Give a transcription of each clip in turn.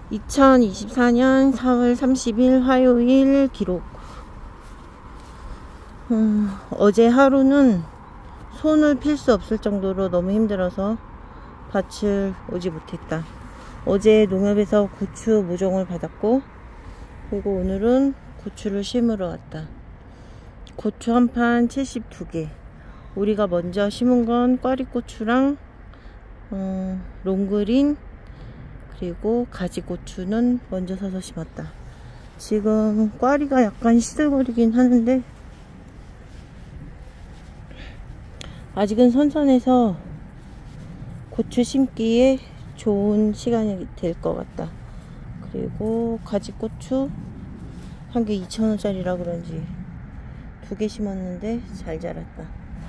2024년 4월 30일 화요일 기록. 어제 하루는 손을 필 수 없을 정도로 너무 힘들어서 밭을 오지 못했다. 어제 농협에서 고추 모종을 받았고, 그리고 오늘은 고추를 심으러 왔다. 고추 한 판 72개. 우리가 먼저 심은 건 꽈리고추랑 롱그린, 그리고 가지고추는 먼저 사서 심었다. 지금 꽈리가 약간 시들거리긴 하는데 아직은 선선해서 고추 심기에 좋은 시간이 될 것 같다. 그리고 가지고추 한 개 2,000원짜리라 그런지 2개 심었는데 잘 자랐다.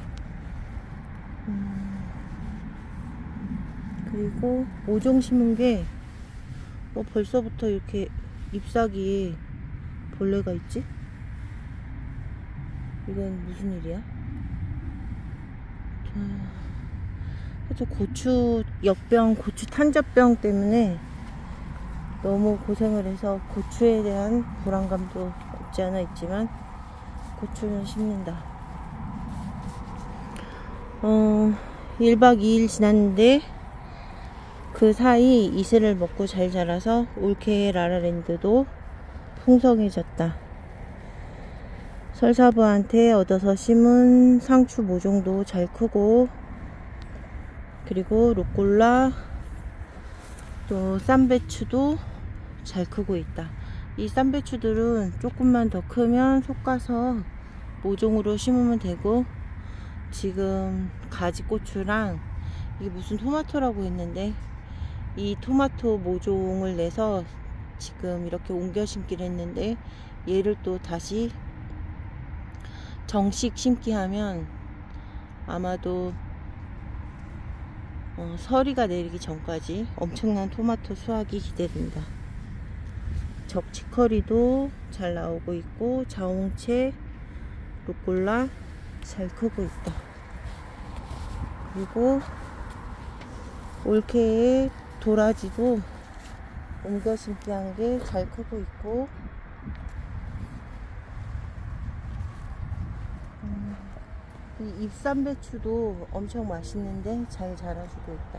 그리고 모종 심은 게 벌써부터 이렇게 잎사귀에 벌레가 있지? 이건 무슨 일이야? 그래서 고추 역병, 고추 탄저병 때문에 너무 고생을 해서 고추에 대한 불안감도 없지 않아 있지만 고추는 심는다. 1박 2일 지났는데 그 사이 이슬을 먹고 잘 자라서 올케 라라랜드도 풍성해졌다. 설사부한테 얻어서 심은 상추 모종도 잘 크고, 그리고 루꼴라 또 쌈배추도 잘 크고 있다. 이 쌈배추들은 조금만 더 크면 솎아서 모종으로 심으면 되고, 지금 가지고추랑 이게 무슨 토마토라고 했는데 이 토마토 모종을 내서 지금 이렇게 옮겨 심기를 했는데, 얘를 또 다시 정식 심기 하면 아마도 서리가 내리기 전까지 엄청난 토마토 수확이 기대된다. 적치커리도 잘 나오고 있고, 자홍채, 루꼴라 잘 크고 있다. 그리고 올케의 도라지도 옮겨 심기 한 게 잘 크고 있고, 이 잎쌈배추도 엄청 맛있는데 잘 자라주고 있다.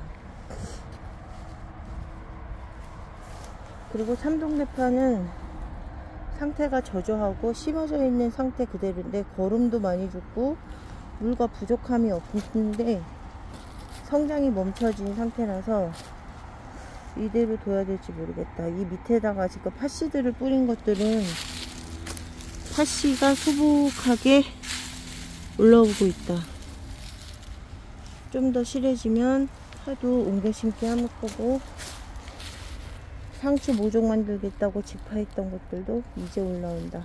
그리고 참동대파는 상태가 저조하고 심어져 있는 상태 그대로인데 거름도 많이 죽고 물과 부족함이 없는데 성장이 멈춰진 상태라서 이대로 둬야 될지 모르겠다. 이 밑에다가 지금 팥씨들을 뿌린 것들은 팥씨가 수북하게 올라오고 있다. 좀 더 실해지면 파도 옮겨 심기 할 거고, 상추 모종 만들겠다고 직파했던 것들도 이제 올라온다.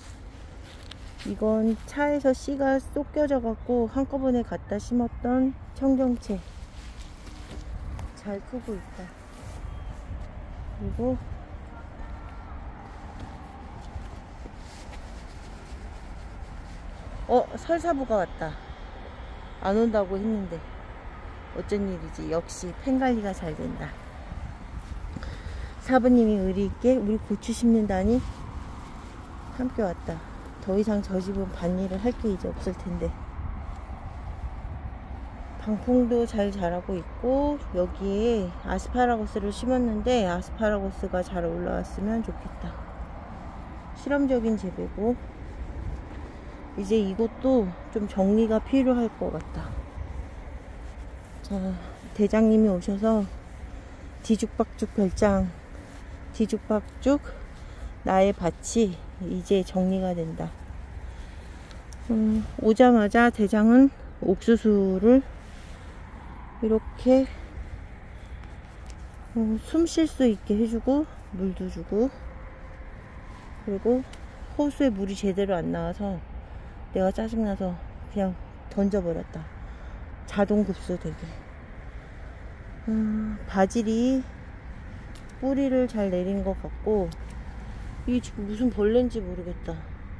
이건 차에서 씨가 쏙 껴져 갖고 한꺼번에 갖다 심었던 청경채 잘 크고 있다. 그리고 설사부가 왔다. 안 온다고 했는데 어쩐 일이지. 역시 펜 관리가 잘 된다. 사부님이 의리있게 우리 고추 심는다니 함께 왔다. 더 이상 저 집은 밭일을 할 게 이제 없을 텐데. 방풍도 잘 자라고 있고, 여기에 아스파라거스를 심었는데 아스파라거스가 잘 올라왔으면 좋겠다. 실험적인 재배고, 이제 이것도 좀 정리가 필요할 것 같다. 자, 대장님이 오셔서 뒤죽박죽 별장, 뒤죽박죽 나의 밭이 이제 정리가 된다. 오자마자 대장은 옥수수를 이렇게 숨 쉴 수 있게 해주고, 물도 주고, 그리고 호수에 물이 제대로 안 나와서 내가 짜증나서 그냥 던져버렸다. 자동 급수 되게. 바질이 뿌리를 잘 내린 것 같고, 이게 지금 무슨 벌레인지 모르겠다.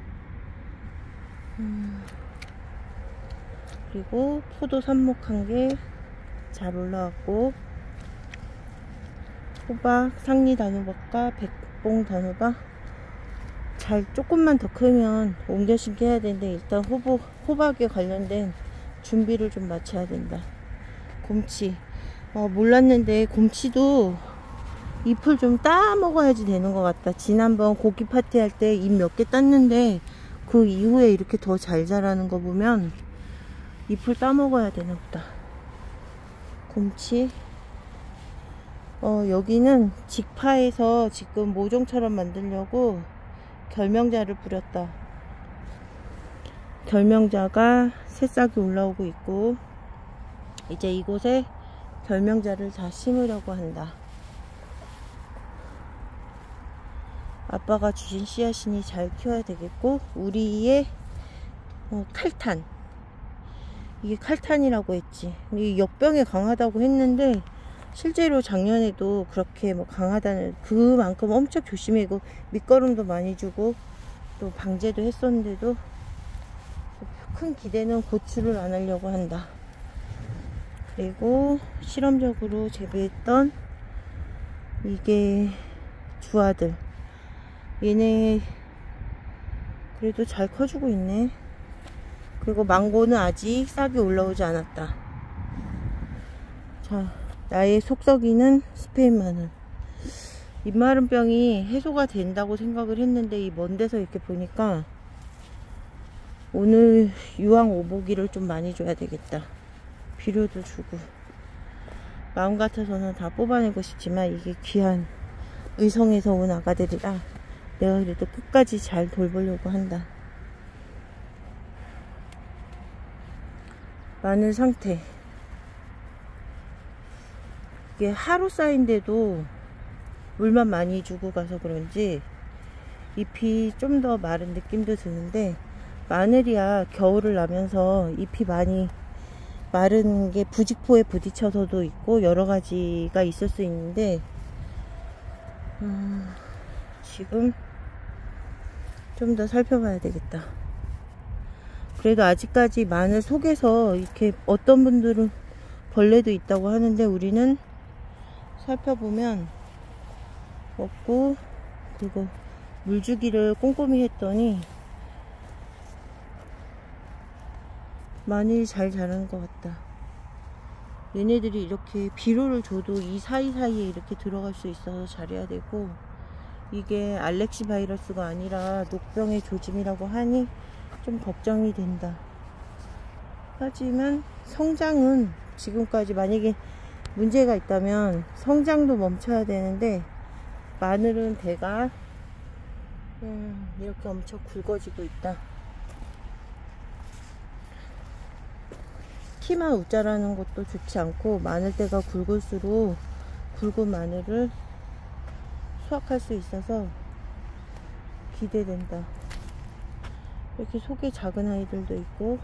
그리고 포도 삽목한 게 잘 올라왔고, 호박, 상리 단호박과 백봉 단호박. 잘 조금만 더 크면 옮겨 심기 해야 되는데 일단 호박에 관련된 준비를 좀 마쳐야 된다. 곰치. 몰랐는데 곰치도 잎을 좀 따 먹어야지 되는 것 같다. 지난번 고기 파티 할 때 잎 몇 개 땄는데 그 이후에 이렇게 더 잘 자라는 거 보면 잎을 따 먹어야 되나 보다. 곰치. 여기는 직파에서 지금 모종처럼 만들려고 결명자를 뿌렸다. 결명자가 새싹이 올라오고 있고 이제 이곳에 결명자를 다 심으려고 한다. 아빠가 주신 씨앗이니 잘 키워야 되겠고, 우리의 칼탄, 이게 칼탄이라고 했지. 이 역병에 강하다고 했는데 실제로 작년에도 그렇게 강하다는, 그만큼 엄청 조심하고 밑거름도 많이 주고 또 방제도 했었는데도 큰 기대는 고추를 안 하려고 한다. 그리고 실험적으로 재배했던 이게 주아들, 얘네 그래도 잘 커주고 있네. 그리고 망고는 아직 싹이 올라오지 않았다. 자, 나의 속썩이는 스페인 마늘. 입마름병이 해소가 된다고 생각을 했는데 이 먼 데서 이렇게 보니까 오늘 유황 오보기를 좀 많이 줘야 되겠다. 비료도 주고. 마음 같아서는 다 뽑아내고 싶지만 이게 귀한 의성에서 온 아가들이라 내가 그래도 끝까지 잘 돌보려고 한다. 마늘 상태. 이게 하루 쌓인데도 물만 많이 주고 가서 그런지 잎이 좀 더 마른 느낌도 드는데, 마늘이야 겨울을 나면서 잎이 많이 마른 게 부직포에 부딪혀서도 있고 여러 가지가 있을 수 있는데 지금 좀 더 살펴봐야 되겠다. 그래도 아직까지 마늘 속에서 이렇게 어떤 분들은 벌레도 있다고 하는데 우리는 살펴보면 없고, 그리고 물주기를 꼼꼼히 했더니 마늘이 잘 자라는 것 같다. 얘네들이 이렇게 비료를 줘도 이 사이사이에 이렇게 들어갈 수 있어서 잘해야 되고, 이게 알렉시 바이러스가 아니라 녹병의 조짐이라고 하니 좀 걱정이 된다. 하지만 성장은 지금까지 만약에 문제가 있다면 성장도 멈춰야 되는데, 마늘은 대가 이렇게 엄청 굵어지고 있다. 키만 웃자라는 것도 좋지 않고, 마늘대가 굵을수록 굵은 마늘을 수확할 수 있어서 기대된다. 이렇게 속에 작은 아이들도 있고,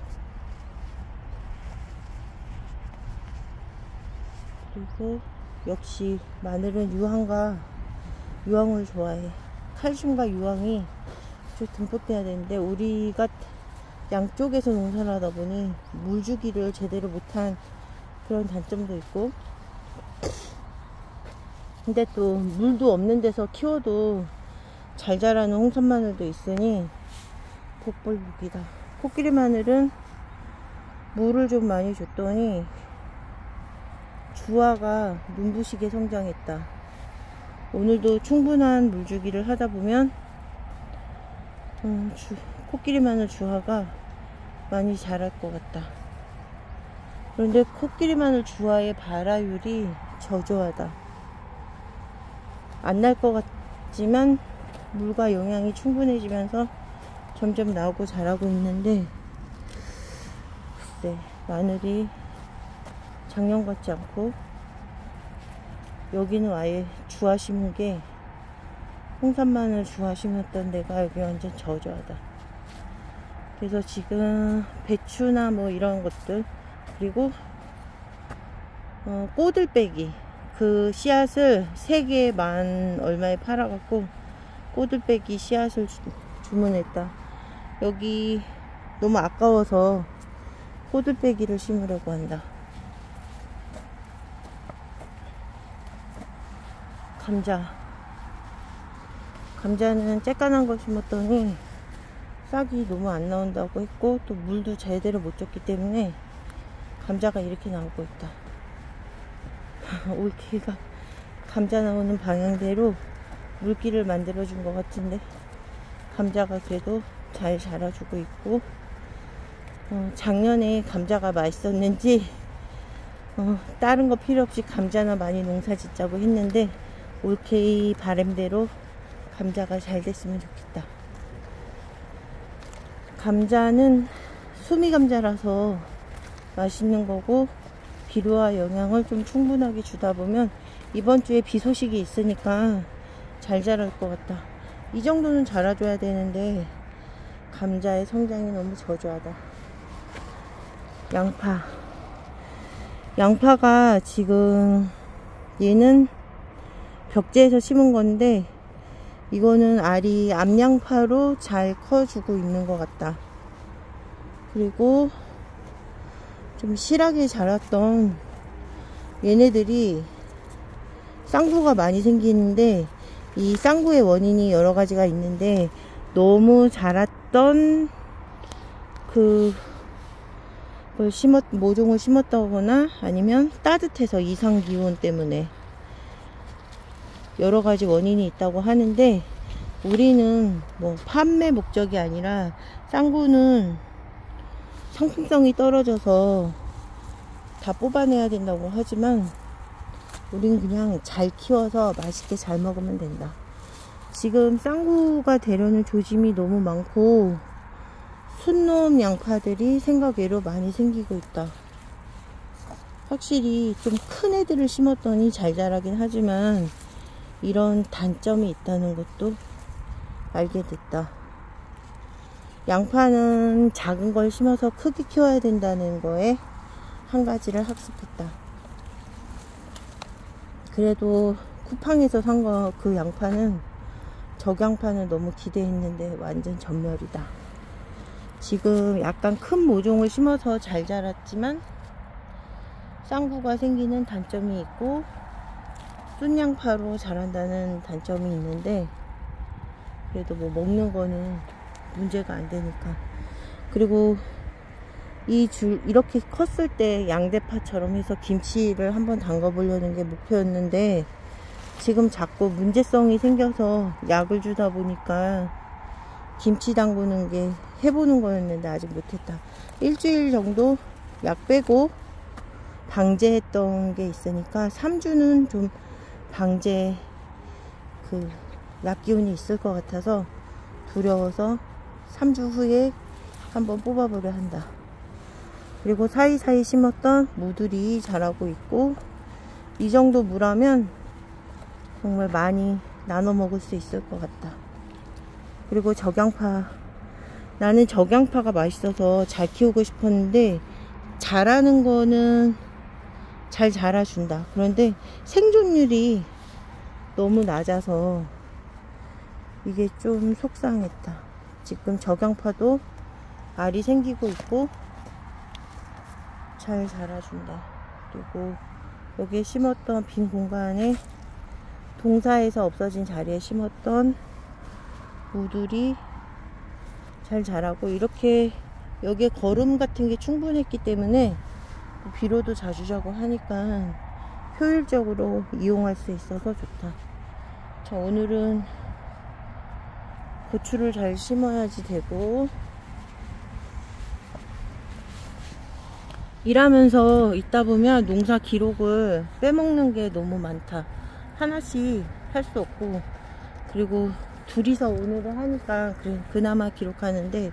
그리고 역시 마늘은 유황을 좋아해. 칼슘과 유황이 좀 듬뿍 돼야 되는데 우리가 양쪽에서 농사를 하다 보니 물주기를 제대로 못한 그런 단점도 있고, 근데 또 물도 없는 데서 키워도 잘 자라는 홍선 마늘도 있으니 복불복이다. 코끼리 마늘은 물을 좀 많이 줬더니 주화가 눈부시게 성장했다. 오늘도 충분한 물주기를 하다 보면 코끼리 마늘 주화가 많이 자랄 것 같다. 그런데 코끼리 마늘 주화의 발화율이 저조하다. 안 날 것 같지만 물과 영양이 충분해지면서 점점 나오고 자라고 있는데, 글쎄 마늘이 작년 같지 않고, 여기는 아예 주화 심은 게 홍산마늘 주화 심었던 데가 여기 완전 저조하다. 그래서 지금 배추나 뭐 이런 것들, 그리고 꼬들빼기, 그 씨앗을 3개에 10,000 얼마에 팔아갖고 꼬들빼기 씨앗을 주문했다. 여기 너무 아까워서 꼬들빼기를 심으려고 한다. 감자는 쬐깐한 걸 심었더니 싹이 너무 안 나온다고 했고, 또 물도 제대로 못 줬기 때문에 감자가 이렇게 나오고 있다. 올케가 감자 나오는 방향대로 물기를 만들어 준 것 같은데, 감자가 그래도 잘 자라주고 있고, 작년에 감자가 맛있었는지 다른 거 필요 없이 감자나 많이 농사 짓자고 했는데, 올케이 바람대로 감자가 잘 됐으면 좋겠다. 감자는 수미 감자라서 맛있는 거고, 비료와 영양을 좀 충분하게 주다 보면 이번 주에 비 소식이 있으니까 잘 자랄 것 같다. 이 정도는 자라줘야 되는데 감자의 성장이 너무 저조하다. 양파가 지금 얘는 벽지에서 심은 건데, 이거는 알이 암양파로 잘 커주고 있는 것 같다. 그리고 좀 실하게 자랐던 얘네들이 쌍구가 많이 생기는데, 이 쌍구의 원인이 여러 가지가 있는데, 너무 자랐던 모종을 심었다거나 아니면 따뜻해서 이상 기온 때문에 여러 가지 원인이 있다고 하는데, 우리는 뭐 판매 목적이 아니라, 쌍구는 상품성이 떨어져서 다 뽑아내야 된다고 하지만 우린 그냥 잘 키워서 맛있게 잘 먹으면 된다. 지금 쌍구가 되려는 조짐이 너무 많고, 순놈 양파들이 생각 외로 많이 생기고 있다. 확실히 좀 큰 애들을 심었더니 잘 자라긴 하지만 이런 단점이 있다는 것도 알게 됐다. 양파는 작은 걸 심어서 크게 키워야 된다는 거에 한 가지를 학습했다. 그래도 쿠팡에서 산 거 그 양파는, 적양파는 너무 기대했는데 완전 전멸이다. 지금 약간 큰 모종을 심어서 잘 자랐지만 쌍구가 생기는 단점이 있고, 쏜양파로 자란다는 단점이 있는데, 그래도 뭐 먹는 거는 문제가 안 되니까. 그리고 이렇게 컸을 때 양대파처럼 해서 김치를 한번 담가 보려는 게 목표였는데, 지금 자꾸 문제성이 생겨서 약을 주다 보니까 김치 담그는 게 해보는 거였는데 아직 못했다. 일주일 정도 약 빼고 방제했던 게 있으니까 3주는 좀 방제 약 기운이 있을 것 같아서 두려워서 3주 후에 한번 뽑아보려 한다. 그리고 사이사이 심었던 무들이 자라고 있고, 이 정도 물하면 정말 많이 나눠 먹을 수 있을 것 같다. 그리고 적양파, 나는 적양파가 맛있어서 잘 키우고 싶었는데, 자라는 거는 잘 자라준다. 그런데 생존율이 너무 낮아서 이게 좀 속상했다. 지금 적양파도 알이 생기고 있고 잘 자라준다. 그리고 여기에 심었던 빈 공간에, 동사에서 없어진 자리에 심었던 무들이 잘 자라고, 이렇게 여기에 거름 같은 게 충분했기 때문에 비료도 자주 자고 하니까 효율적으로 이용할 수 있어서 좋다. 자, 오늘은 고추를 잘 심어야지 되고, 일하면서 있다 보면 농사 기록을 빼먹는 게 너무 많다. 하나씩 할 수 없고, 그리고 둘이서 오늘은 하니까 그나마 기록하는데,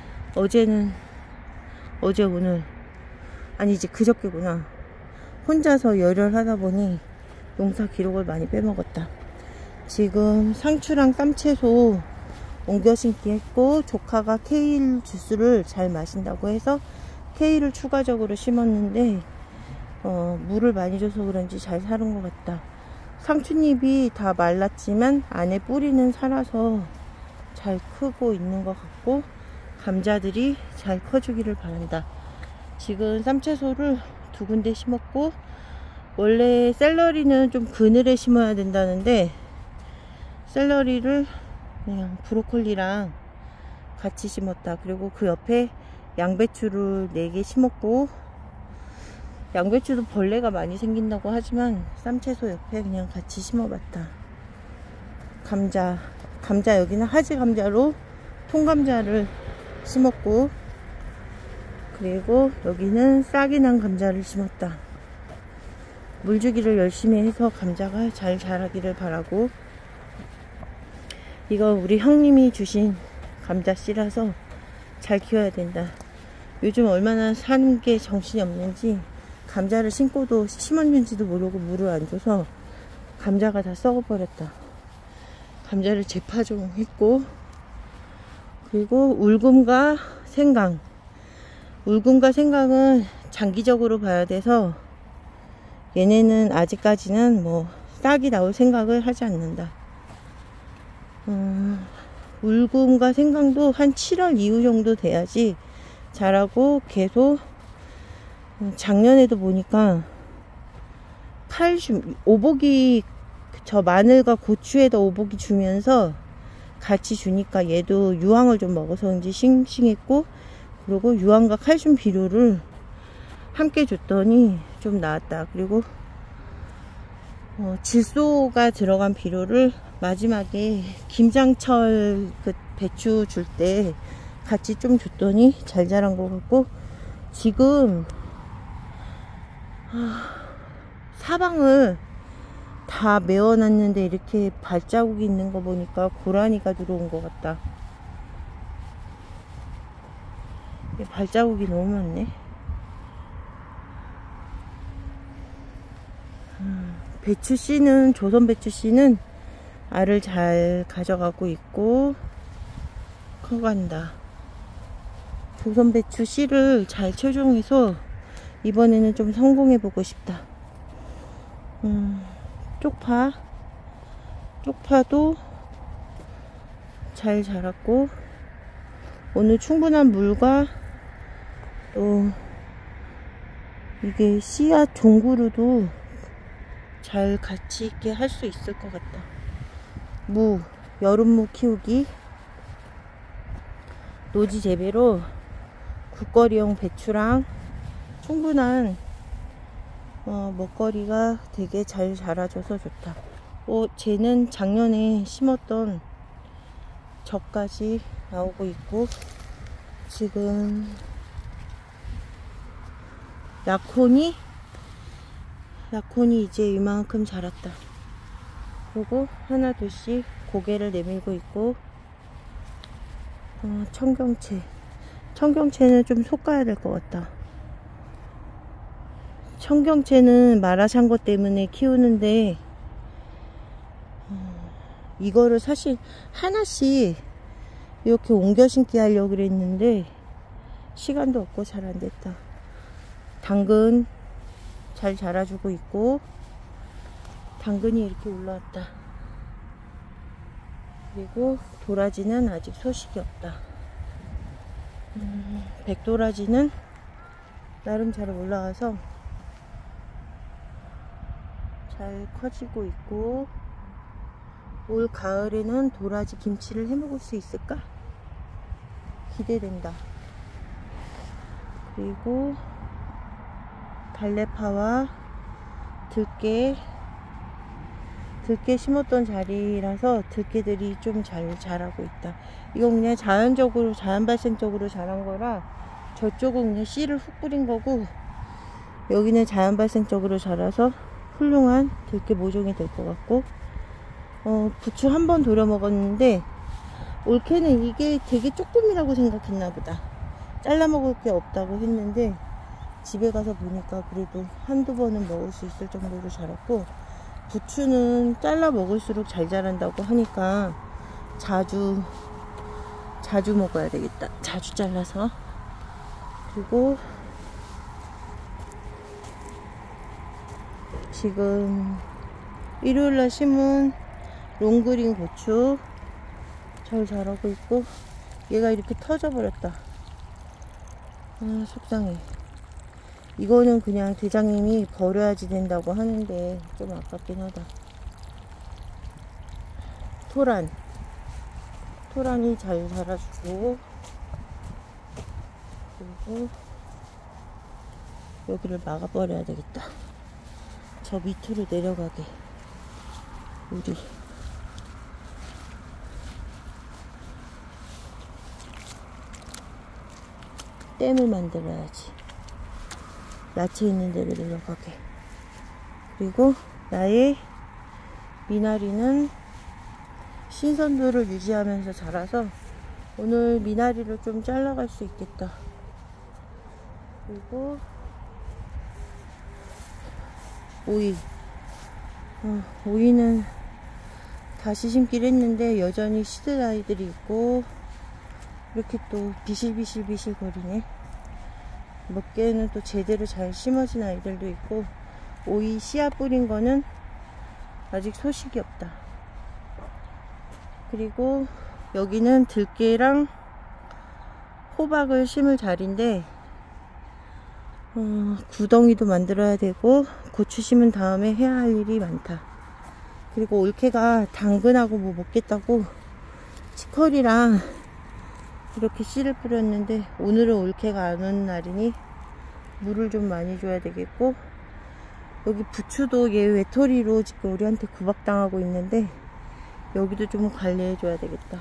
어제 오늘 아니지 그저께구나, 혼자서 열혈하다 보니 농사 기록을 많이 빼먹었다. 지금 상추랑 쌈채소 옮겨 심기 했고, 조카가 케일 주스를 잘 마신다고 해서 케일을 추가적으로 심었는데, 물을 많이 줘서 그런지 잘 자란 것 같다. 상추잎이 다 말랐지만 안에 뿌리는 살아서 잘 크고 있는 것 같고, 감자들이 잘 커주기를 바란다. 지금 쌈채소를 2군데 심었고, 원래 샐러리는 좀 그늘에 심어야 된다는데 샐러리를 그냥 브로콜리랑 같이 심었다. 그리고 그 옆에 양배추를 4개 심었고, 양배추도 벌레가 많이 생긴다고 하지만 쌈채소 옆에 그냥 같이 심어봤다. 감자 여기는 하지 감자로 통감자를 심었고, 그리고 여기는 싹이 난 감자를 심었다. 물주기를 열심히 해서 감자가 잘 자라기를 바라고, 이거 우리 형님이 주신 감자 씨라서 잘 키워야 된다. 요즘 얼마나 사는 게 정신이 없는지 감자를 심고도 심었는지도 모르고 물을 안 줘서 감자가 다 썩어버렸다. 감자를 재파종했고, 그리고 울금과 생강. 울금과 생강은 장기적으로 봐야 돼서 얘네는 아직까지는 뭐 싹이 나올 생각을 하지 않는다. 울금과 생강도 한 7월 이후 정도 돼야지 자라고, 계속 작년에도 보니까 칼슘, 오복이, 저 마늘과 고추에다 오복이 주면서 같이 주니까 얘도 유황을 좀 먹어서인지 싱싱했고, 그리고 유황과 칼슘 비료를 함께 줬더니 좀 나았다. 그리고 질소가 들어간 비료를 마지막에 김장철 그 배추 줄 때 같이 좀 줬더니 잘 자란 것 같고, 지금 사방을 다 메워놨는데 이렇게 발자국이 있는 거 보니까 고라니가 들어온 것 같다. 발자국이 너무 많네. 배추 씨는, 조선 배추 씨는 알을 잘 가져가고 있고 커간다. 조선 배추 씨를 잘 최종해서 이번에는 좀 성공해 보고 싶다. 쪽파도 잘 자랐고, 오늘 충분한 물과 또 이게 씨앗 종구로도 잘 같이 있게 할 수 있을 것 같다. 여름무 키우기, 노지 재배로 국거리용 배추랑 충분한 먹거리가 되게 잘 자라줘서 좋다. 쟤는 작년에 심었던 젓까지 나오고 있고, 지금 약혼이 이제 이만큼 자랐다. 그리고 하나 둘씩 고개를 내밀고 있고, 청경채는 좀 솎아야 될 것 같다. 청경채는 마라샹궈 때문에 키우는데 이거를 사실 하나씩 이렇게 옮겨 심기 하려고 그랬는데 시간도 없고 잘 안 됐다. 당근 잘 자라주고 있고, 당근이 이렇게 올라왔다. 그리고 도라지는 아직 소식이 없다. 백도라지는 나름 잘 올라와서 잘 커지고 있고, 올 가을에는 도라지 김치를 해 먹을 수 있을까? 기대된다. 그리고 달래파와 들깨 심었던 자리라서 들깨들이 좀 잘 자라고 있다. 이거 그냥 자연적으로, 자연 발생적으로 자란 거라, 저쪽은 그냥 씨를 훅 뿌린 거고, 여기는 자연 발생적으로 자라서 훌륭한 들깨 모종이 될 것 같고, 부추 한 번 돌려 먹었는데 올케는 이게 되게 조금이라고 생각했나 보다. 잘라 먹을 게 없다고 했는데 집에 가서 보니까 그래도 한두 번은 먹을 수 있을 정도로 자랐고, 부추는 잘라 먹을수록 잘 자란다고 하니까 자주 먹어야 되겠다. 자주 잘라서. 그리고 지금 일요일날 심은 롱그린 고추 잘 자라고 있고, 얘가 이렇게 터져 버렸다. 속상해. 이거는 그냥 대장님이 버려야지 된다고 하는데 좀 아깝긴 하다. 토란이 잘 자라주고, 그리고 여기를 막아버려야 되겠다. 저 밑으로 내려가게 우리 댐을 만들어야지. 야채 있는 데로 내려가게. 그리고 나의 미나리는 신선도를 유지하면서 자라서 오늘 미나리를 좀 잘라갈 수 있겠다. 그리고 오이는 다시 심기를 했는데 여전히 시들 아이들이 있고 이렇게 또 비실비실 거리네. 몇 개는 또 제대로 잘 심어진 아이들도 있고, 오이 씨앗 뿌린 거는 아직 소식이 없다. 그리고 여기는 들깨랑 호박을 심을 자리인데 구덩이도 만들어야 되고 고추 심은 다음에 해야 할 일이 많다. 그리고 올케가 당근하고 뭐 먹겠다고 치커리랑 이렇게 씨를 뿌렸는데 오늘은 올케가 안 오는 날이니 물을 좀 많이 줘야 되겠고, 여기 부추도 얘 외톨이로 지금 우리한테 구박당하고 있는데 여기도 좀 관리해 줘야 되겠다.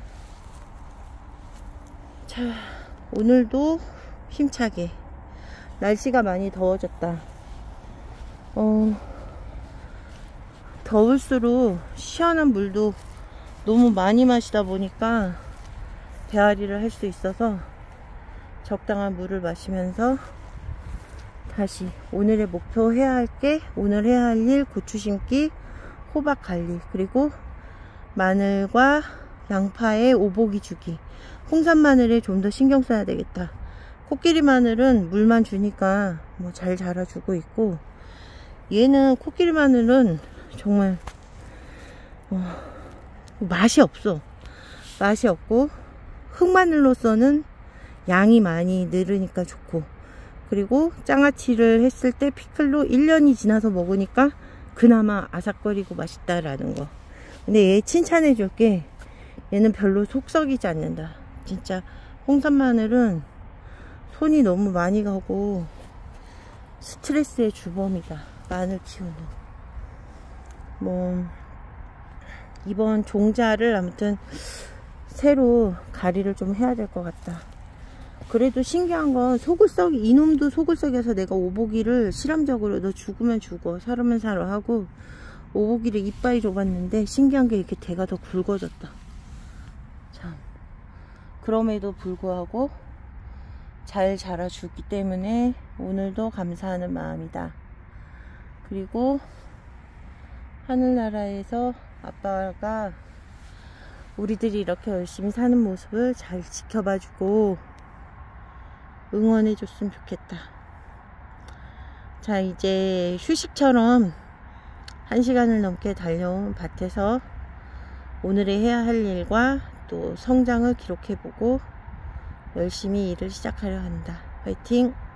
자, 오늘도 힘차게 날씨가 많이 더워졌다. 더울수록 시원한 물도 너무 많이 마시다 보니까 배앓이를 할 수 있어서 적당한 물을 마시면서 다시 오늘의 목표 해야 할 게, 오늘 해야 할 일, 고추 심기, 호박 관리, 그리고 마늘과 양파에 오복이 주기, 홍산 마늘에 좀 더 신경 써야 되겠다. 코끼리 마늘은 물만 주니까 뭐 잘 자라주고 있고, 얘는 코끼리 마늘은 정말 맛이 없어. 맛이 없고 흑마늘로서는 양이 많이 늘으니까 좋고, 그리고 장아찌를 했을 때 피클로 1년이 지나서 먹으니까 그나마 아삭거리고 맛있다라는 거. 근데 얘 칭찬해 줄게, 얘는 별로 속 썩이지 않는다. 진짜 홍산 마늘은 손이 너무 많이 가고 스트레스의 주범이다, 마늘 키우는. 뭐 이번 종자를 아무튼 새로 가리를 좀 해야 될 것 같다. 그래도 신기한 건 이놈도 속을 썩여서 내가 오보기를 실험적으로 너 죽으면 죽어 살으면 살아 하고 오보기를 이빠이 줘봤는데 신기한 게 이렇게 대가 더 굵어졌다. 참, 그럼에도 불구하고 잘 자라주기 때문에 오늘도 감사하는 마음이다. 그리고 하늘나라에서 아빠가 우리들이 이렇게 열심히 사는 모습을 잘 지켜봐주고 응원해줬으면 좋겠다. 자, 이제 휴식처럼 1시간을 넘게 달려온 밭에서 오늘의 해야 할 일과 또 성장을 기록해보고 열심히 일을 시작하려 한다. 화이팅!